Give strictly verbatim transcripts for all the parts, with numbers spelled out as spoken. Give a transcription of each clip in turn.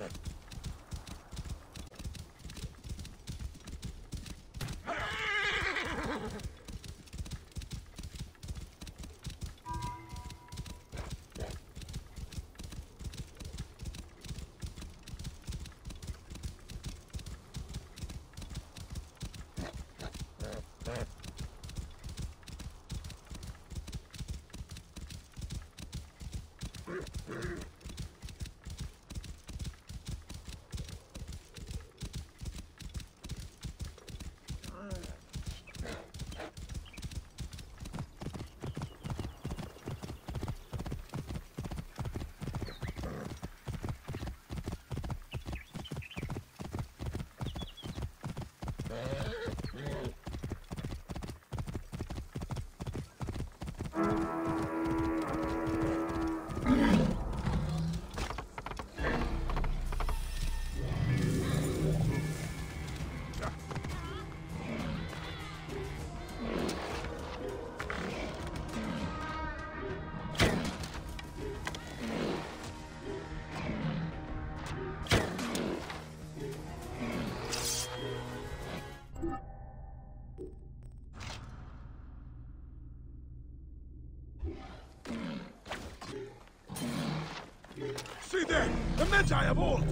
See there! The Magi of old!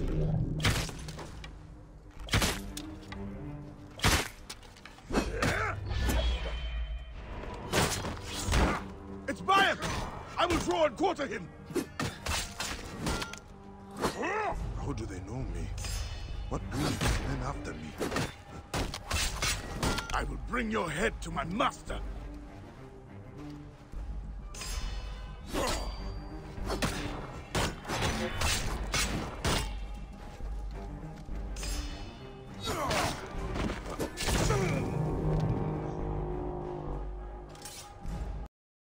It's Bayek! I will draw and quarter him! How do they know me? What brings these men after me? I will bring your head to my master!